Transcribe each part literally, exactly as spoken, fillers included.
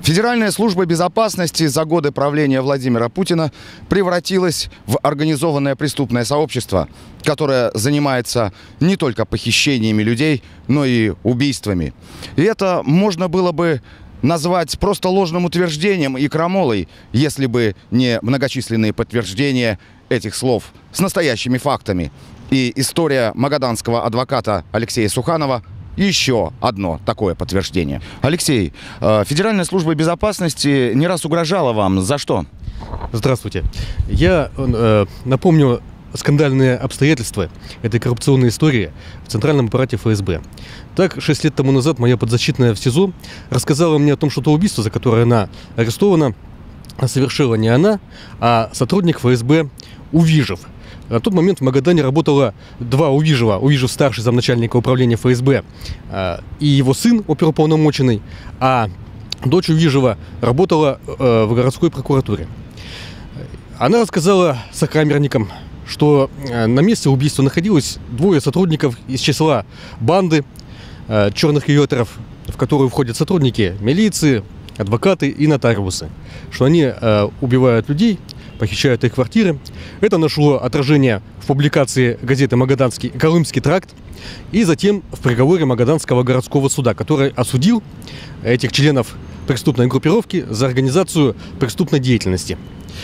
Федеральная служба безопасности за годы правления Владимира Путина превратилась в организованное преступное сообщество, которое занимается не только похищениями людей, но и убийствами. И это можно было бы назвать просто ложным утверждением и крамолой, если бы не многочисленные подтверждения этих слов с настоящими фактами. И история магаданского адвоката Алексея Суханова – еще одно такое подтверждение. Алексей, Федеральная служба безопасности не раз угрожала вам. За что? Здравствуйте. Я э, напомню скандальные обстоятельства этой коррупционной истории в Центральном аппарате эф эс бэ. Так, шесть лет тому назад моя подзащитная в СИЗО рассказала мне о том, что то убийство, за которое она арестована, совершила не она, а сотрудник эф эс бэ Увижев. На тот момент в Магадане работало два Увижева. Увижев старший замначальника управления эф эс бэ и его сын, оперуполномоченный, а дочь Увижева работала в городской прокуратуре. Она рассказала сокамерникам, что на месте убийства находилось двое сотрудников из числа банды черных риэлторов, в которую входят сотрудники милиции, адвокаты и нотариусы, что они убивают людей, похищают их квартиры. Это нашло отражение в публикации газеты «Магаданский Колымский тракт» и затем в приговоре Магаданского городского суда, который осудил этих членов преступной группировки за организацию преступной деятельности.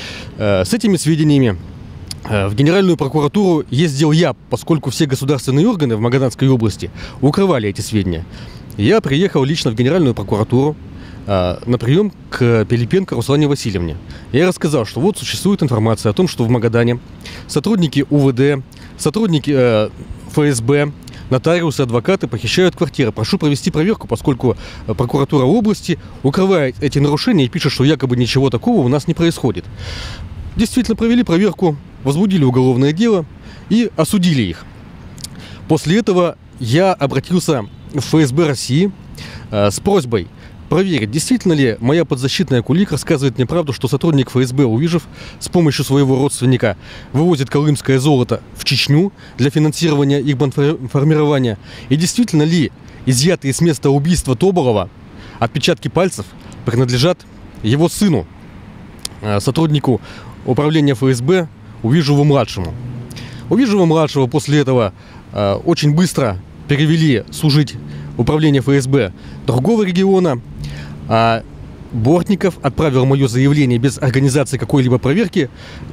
С этими сведениями в Генеральную прокуратуру ездил я, поскольку все государственные органы в Магаданской области укрывали эти сведения. Я приехал лично в Генеральную прокуратуру на прием к Пилипенко Руслане Васильевне. Я рассказал, что вот существует информация о том, что в Магадане сотрудники у вэ дэ, сотрудники э, эф эс бэ, нотариусы, адвокаты похищают квартиры. Прошу провести проверку, поскольку прокуратура области укрывает эти нарушения и пишет, что якобы ничего такого у нас не происходит. Действительно провели проверку, возбудили уголовное дело и осудили их. После этого я обратился в эф эс бэ России э, с просьбой проверить, действительно ли моя подзащитная Кулик рассказывает мне правду, что сотрудник эф эс бэ Увижев с помощью своего родственника вывозит колымское золото в Чечню для финансирования их бандформирования. И действительно ли изъятые с места убийства Тоболова отпечатки пальцев принадлежат его сыну, сотруднику управления эф эс бэ Увижеву-младшему. Увижеву-младшего после этого очень быстро перевели служить управление эф эс бэ другого региона, а Бортников отправил мое заявление без организации какой-либо проверки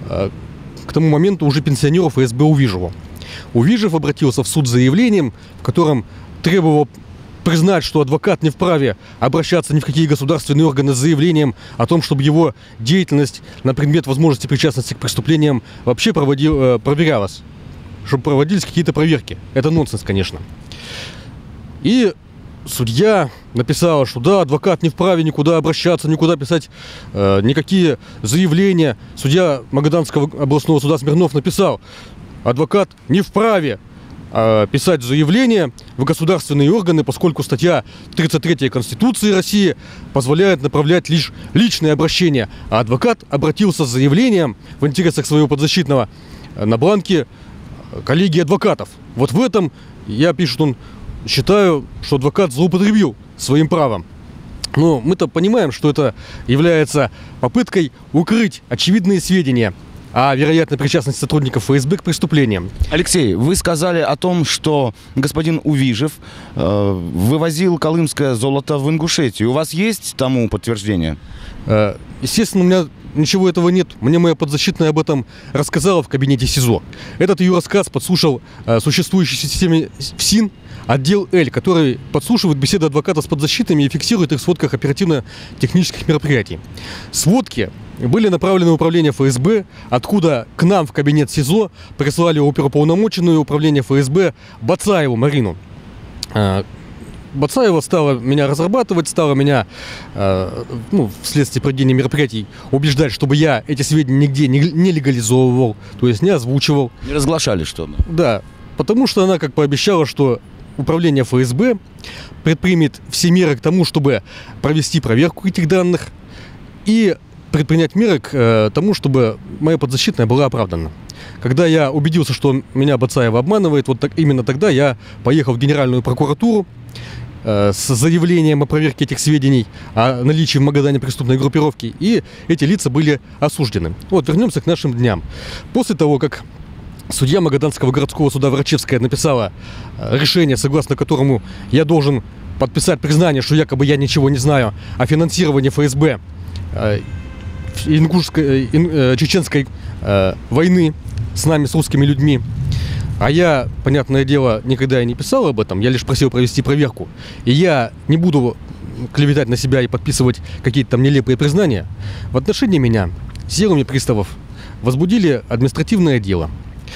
к тому моменту уже пенсионеру эф эс бэ Увижеву. Увижев обратился в суд с заявлением, в котором требовал признать, что адвокат не вправе обращаться ни в какие государственные органы с заявлением о том, чтобы его деятельность на предмет возможности причастности к преступлениям вообще проводил, проверялась, чтобы проводились какие-то проверки. Это нонсенс, конечно. И судья написала, что да, адвокат не вправе никуда обращаться, никуда писать э, никакие заявления. Судья Магаданского областного суда Смирнов написал, адвокат не вправе э, писать заявления в государственные органы, поскольку статья тридцать третья Конституции России позволяет направлять лишь личные обращения. А адвокат обратился с заявлением в интересах своего подзащитного на бланке коллегии адвокатов. Вот в этом, я пишет он, считаю, что адвокат злоупотребил своим правом. Но мы-то понимаем, что это является попыткой укрыть очевидные сведения о вероятной причастности сотрудников эф эс бэ к преступлениям. Алексей, вы сказали о том, что господин Увижев э, вывозил колымское золото в Ингушетию. У вас есть тому подтверждение? Э, естественно, у меня ничего этого нет. Мне моя подзащитная об этом рассказала в кабинете СИЗО. Этот ее рассказ подслушал э, существующей системе ФСИН, отдел Л, который подслушивает беседы адвоката с подзащитными и фиксирует их в сводках оперативно-технических мероприятий. Сводки были направлены в управление эф эс бэ, откуда к нам в кабинет СИЗО прислали оперуполномоченную управление эф эс бэ Бацаеву Марину. Бацаева стала меня разрабатывать, стала меня, ну, вследствие проведения мероприятий, убеждать, чтобы я эти сведения нигде не легализовывал, то есть не озвучивал. Не разглашали что-то? Да, потому что она как пообещала, что управление эф эс бэ предпримет все меры к тому, чтобы провести проверку этих данных и предпринять меры к э, тому, чтобы моя подзащитная была оправдана. Когда я убедился, что меня Бацаева обманывает, вот так, именно тогда я поехал в Генеральную прокуратуру э, с заявлением о проверке этих сведений о наличии в Магадане преступной группировки, и эти лица были осуждены. Вот, вернемся к нашим дням. После того, как судья Магаданского городского суда Врачевская написала решение, согласно которому я должен подписать признание, что якобы я ничего не знаю о финансировании эф эс бэ э, ингушской, э, чеченской э, войны с нами, с русскими людьми. А я, понятное дело, никогда и не писал об этом, я лишь просил провести проверку. И я не буду клеветать на себя и подписывать какие-то там нелепые признания. В отношении меня силами приставов возбудили административное дело.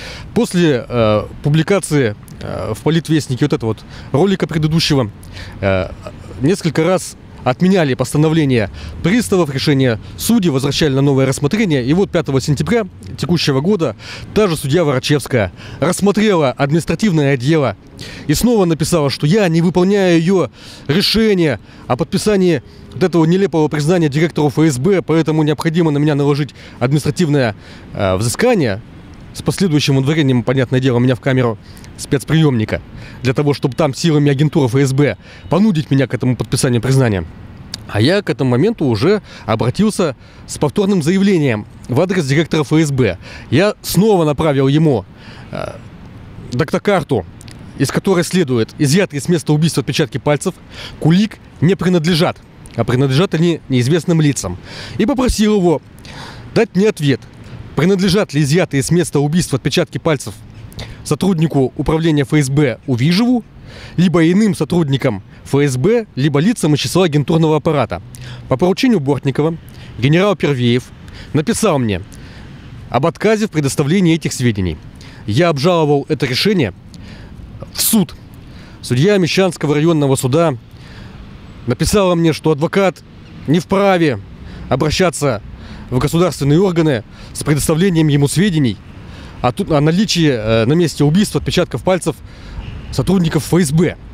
После э, публикации э, в Политвестнике вот этого вот ролика предыдущего э, несколько раз отменяли постановление приставов, решения судей, возвращали на новое рассмотрение. И вот пятого сентября текущего года та же судья Врачевская рассмотрела административное дело и снова написала, что я не выполняю ее решение о подписании вот этого нелепого признания директору эф эс бэ, поэтому необходимо на меня наложить административное э, взыскание с последующим удворением, понятное дело, у меня в камеру спецприемника, для того, чтобы там силами агентуры эф эс бэ понудить меня к этому подписанию признания. А я к этому моменту уже обратился с повторным заявлением в адрес директора эф эс бэ. Я снова направил ему э, доктокарту, из которой следует: изъятые с места убийства отпечатки пальцев кулик не принадлежат, а принадлежат они неизвестным лицам. И попросил его дать мне ответ, принадлежат ли изъятые с места убийства отпечатки пальцев сотруднику управления эф эс бэ Увижеву, либо иным сотрудникам эф эс бэ, либо лицам из числа агентурного аппарата. По поручению Бортникова генерал Первеев написал мне об отказе в предоставлении этих сведений. Я обжаловал это решение в суд. Судья Мещанского районного суда написала мне, что адвокат не вправе обращаться в государственные органы с предоставлением ему сведений о, о наличии э, на месте убийства отпечатков пальцев сотрудников эф эс бэ.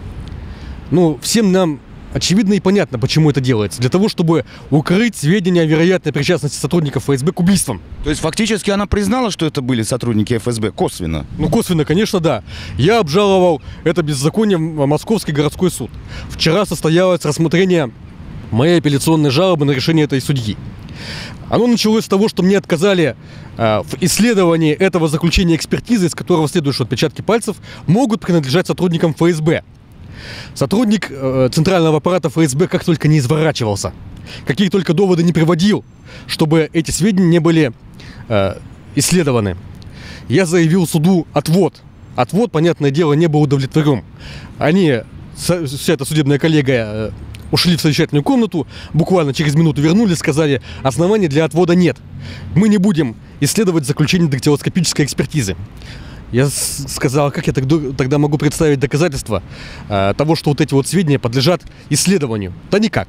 Ну, всем нам очевидно и понятно, почему это делается. Для того, чтобы укрыть сведения о вероятной причастности сотрудников эф эс бэ к убийствам. То есть фактически она признала, что это были сотрудники эф эс бэ? Косвенно? Ну, косвенно, конечно, да. Я обжаловал это беззаконие в Московский городской суд. Вчера состоялось рассмотрение моей апелляционной жалобы на решение этой судьи. Оно началось с того, что мне отказали э, в исследовании этого заключения экспертизы, из которого следует, что отпечатки пальцев могут принадлежать сотрудникам эф эс бэ. Сотрудник э, центрального аппарата эф эс бэ как только не изворачивался, какие только доводы не приводил, чтобы эти сведения не были э, исследованы. Я заявил суду отвод. Отвод, понятное дело, не был удовлетворен. Они, вся эта судебная коллегия, э, ушли в совещательную комнату, буквально через минуту вернулись, сказали: оснований для отвода нет. Мы не будем исследовать заключение дактилоскопической экспертизы. Я сказал, как я тогда могу представить доказательства э, того, что вот эти вот сведения подлежат исследованию? Да никак.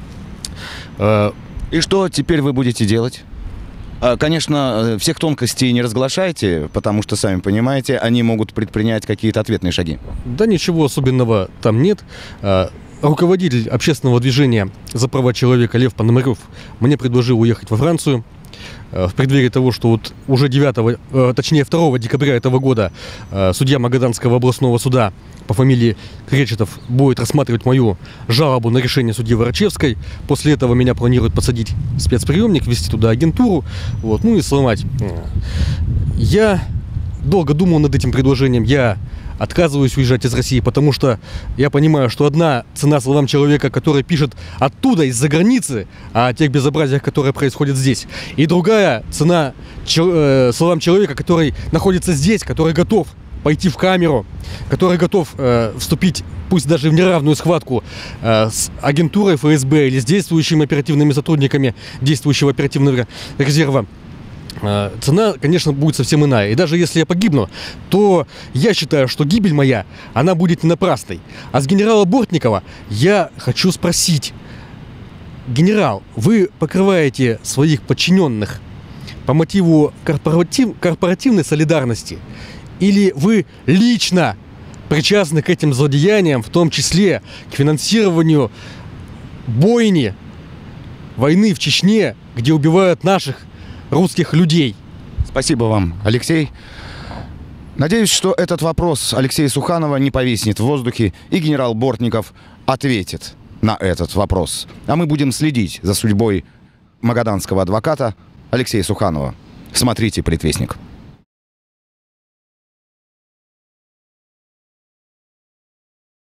Э, И что теперь вы будете делать? Конечно, всех тонкостей не разглашайте, потому что, сами понимаете, они могут предпринять какие-то ответные шаги. Да ничего особенного там нет. Руководитель общественного движения за права человека Лев Пономарев мне предложил уехать во Францию в преддверии того, что вот уже девятого, точнее второго декабря этого года судья Магаданского областного суда по фамилии Кречетов будет рассматривать мою жалобу на решение судьи Врачевской. После этого меня планируют посадить в спецприемник, ввести туда агентуру, вот, ну и сломать. Я долго думал над этим предложением. Я отказываюсь уезжать из России, потому что я понимаю, что одна цена словам человека, который пишет оттуда, из-за границы, о тех безобразиях, которые происходят здесь, и другая цена чел- э, словам человека, который находится здесь, который готов пойти в камеру, который готов э, вступить, пусть даже в неравную схватку э, с агентурой эф эс бэ или с действующими оперативными сотрудниками действующего оперативного резерва. Цена, конечно, будет совсем иная. И даже если я погибну, то я считаю, что гибель моя, она будет не напрасной. А с генерала Бортникова я хочу спросить: генерал, вы покрываете своих подчиненных по мотиву корпоратив, корпоративной солидарности? Или вы лично причастны к этим злодеяниям, в том числе к финансированию бойни, войны в Чечне, где убивают наших русских людей? Спасибо вам, Алексей. Надеюсь, что этот вопрос Алексея Суханова не повиснет в воздухе, и генерал Бортников ответит на этот вопрос. А мы будем следить за судьбой магаданского адвоката Алексея Суханова. Смотрите «Предвестник».